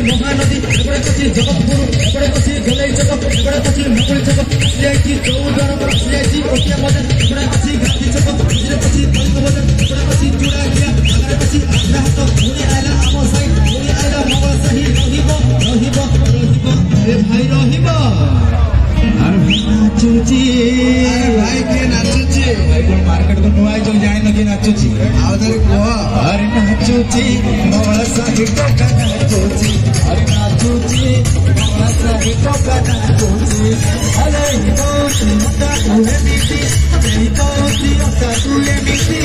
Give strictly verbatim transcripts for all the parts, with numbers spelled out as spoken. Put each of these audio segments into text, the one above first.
महानदी एपटे कछि जगतपुर एपटे कछि गलई चक एपटे कछि मकुली चक आसी चौद्वार आसी ओटिया बजार एपटे कछि गांधी चक एपटे कछि दलित बजार एपटे कछि चूड़ा गिया आगे कछि आग्रा हाट पुणी आइला आम साइड पुणी आइला मंगल साही रहिबो रहिबो रहिबो ए भाई रहिबो आर भाई नाचुची भाई के नाचुची भाई कोन मार्केट को नुआई जो जानि न के नाचुची आउ धरे को अरे नाचुची मंगल साही टका नाचुची अरे नाचुची मंगल साही टका नाचुची अरे दोसी मता तुहे मिटी अरे दोसी मता तुहे मिटी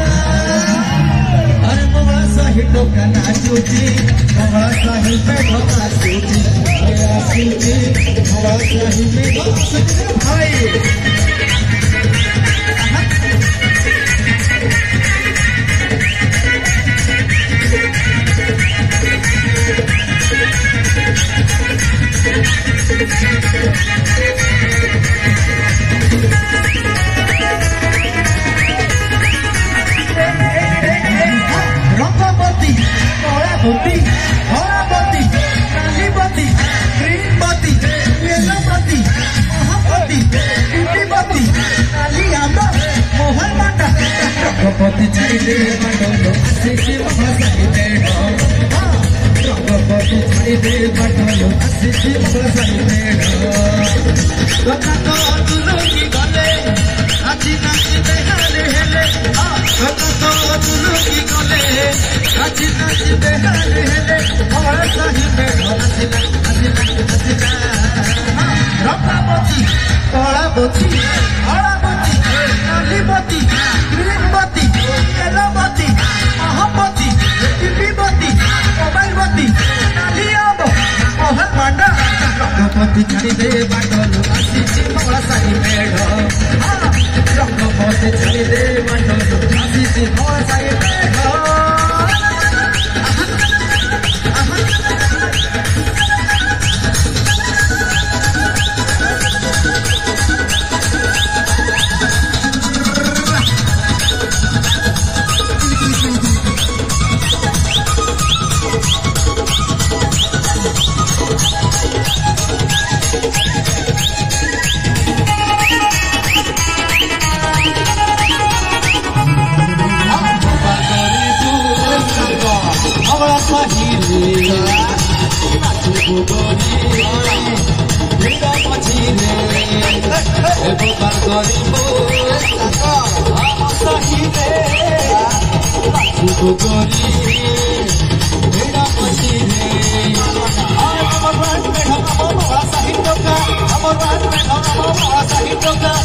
अरे मंगल साही टका नाचुची मंगल साही पे टका नाचुची अरे नाचुची मंगल साही पे भाई रंगबती कलाबती हराबती नालीबती ग्रीनबती येलोबती महाबती ब्यूटीबती नाली आंबा मोहन माटा रंगबती छाइले बाटलो आसीसी महासाई मेढ रंगबती छाइले बाटलो आसीसी महासाई मेढ कथा तो तुलुकी गले आजी नाची देहाले हेले कथा तो तुलुकी गले आजी नाची देहाले हेले महासाई मेढ आसिला आसिला आसिला रंगबती कलाबती हराबती नालीबती ग्रीनबती येलोबती महाबती ब्यूटीबती मोबाइलबती नाली आंबा मोहन माटा रंगबती छाड़ी दे बाटलो आसीसी मंगल साही मेढ रंगबती छाड़ी दे बाटलो आसीसी मंगल साही मेढ साहित्य